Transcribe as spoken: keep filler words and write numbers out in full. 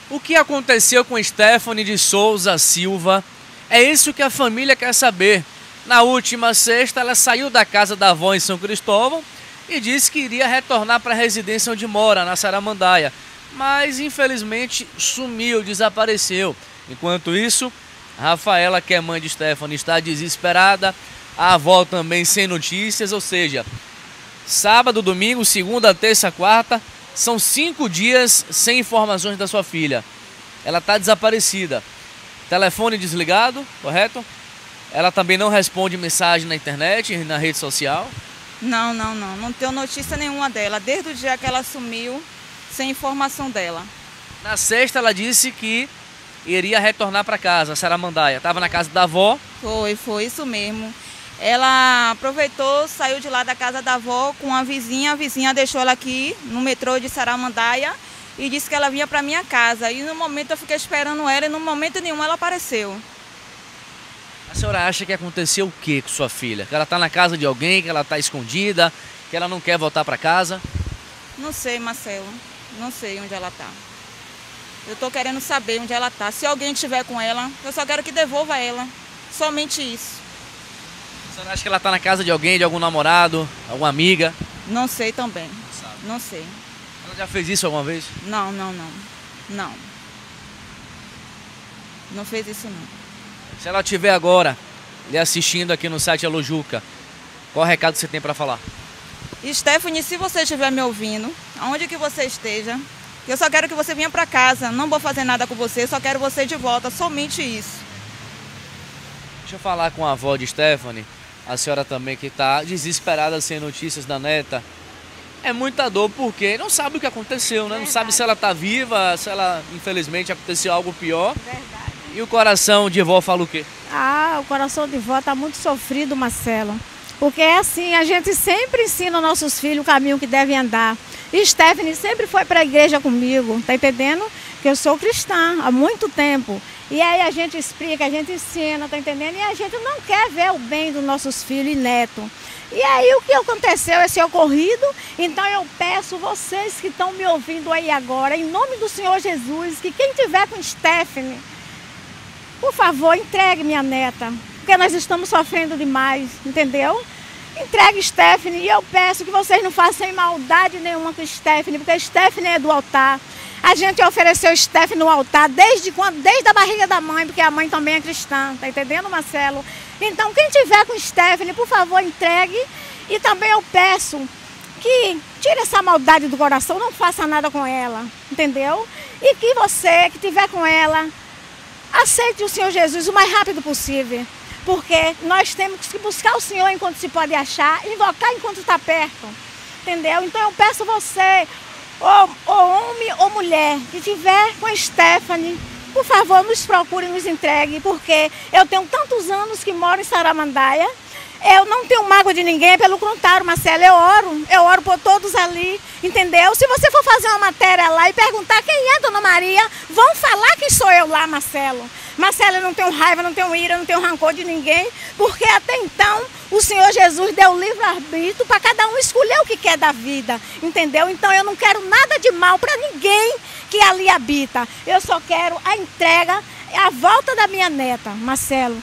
O que aconteceu com Stephanie de Souza Silva? É isso que a família quer saber. Na última sexta, ela saiu da casa da avó em São Cristóvão e disse que iria retornar para a residência onde mora, na Saramandaia. Mas, infelizmente, sumiu, desapareceu. Enquanto isso, a Rafaela, que é mãe de Stephanie, está desesperada. A avó também sem notícias, ou seja, sábado, domingo, segunda, terça, quarta, são cinco dias sem informações da sua filha. Ela está desaparecida. Telefone desligado, correto? Ela também não responde mensagem na internet, na rede social? Não, não, não. Não tenho notícia nenhuma dela. Desde o dia que ela sumiu, sem informação dela. Na sexta ela disse que iria retornar para casa, Saramandaia. Estava na casa da avó. Foi, foi isso mesmo. Ela aproveitou, saiu de lá da casa da avó com a vizinha. A vizinha deixou ela aqui no metrô de Saramandaia e disse que ela vinha para minha casa. E no momento eu fiquei esperando ela e no momento nenhum ela apareceu. A senhora acha que aconteceu o que com sua filha? Que ela está na casa de alguém, que ela está escondida, que ela não quer voltar para casa? Não sei, Marcelo. Não sei onde ela está. Eu estou querendo saber onde ela está. Se alguém estiver com ela, eu só quero que devolva ela. Somente isso. A senhora acha que ela está na casa de alguém, de algum namorado, alguma amiga? Não sei também. Não sabe. Não sei. Ela já fez isso alguma vez? Não, não, não. Não. Não fez isso não. Se ela estiver agora lhe assistindo aqui no site Alô Juca, qual recado você tem para falar? Stephanie, se você estiver me ouvindo, aonde que você esteja, eu só quero que você venha para casa. Não vou fazer nada com você, só quero você de volta, somente isso. Deixa eu falar com a avó de Stephanie, a senhora também que está desesperada sem notícias da neta. É muita dor porque não sabe o que aconteceu, né? Não sabe se ela está viva, se ela, infelizmente, aconteceu algo pior. Verdade. E o coração de vó fala o quê? Ah, o coração de vó está muito sofrido, Marcelo. Porque é assim, a gente sempre ensina aos nossos filhos o caminho que devem andar. E Stephanie sempre foi para a igreja comigo, tá entendendo? Que eu sou cristã há muito tempo. E aí a gente explica, a gente ensina, tá entendendo? E a gente não quer ver o bem dos nossos filhos e netos. E aí o que aconteceu, esse ocorrido, então eu peço vocês que estão me ouvindo aí agora, em nome do Senhor Jesus, que quem tiver com Stephanie, por favor, entregue minha neta, porque nós estamos sofrendo demais, entendeu? Entregue Stephanie e eu peço que vocês não façam maldade nenhuma com Stephanie, porque Stephanie é do altar. A gente ofereceu Stephanie no altar desde quando? Desde a barriga da mãe, porque a mãe também é cristã, tá entendendo, Marcelo? Então, quem tiver com Stephanie, por favor, entregue. E também eu peço que tire essa maldade do coração, não faça nada com ela, entendeu? E que você que tiver com ela, aceite o Senhor Jesus o mais rápido possível, porque nós temos que buscar o Senhor enquanto se pode achar, invocar enquanto está perto, entendeu? Então eu peço você, ou, ou homem ou mulher, que tiver com a Stephanie, por favor, nos procure e nos entregue, porque eu tenho tantos anos que moro em Saramandaia, eu não tenho mágoa de ninguém, pelo contrário, Marcelo, eu oro, eu oro por todos ali, entendeu? Se você for fazer uma matéria lá e perguntar quem é Dona Maria, vão falar que sou eu lá, Marcelo. Marcelo, eu não tenho raiva, não tenho ira, não tenho rancor de ninguém, porque até então o Senhor Jesus deu livre-arbítrio para cada um escolher o que quer da vida, entendeu? Então eu não quero nada de mal para ninguém que ali habita, eu só quero a entrega, a volta da minha neta, Marcelo.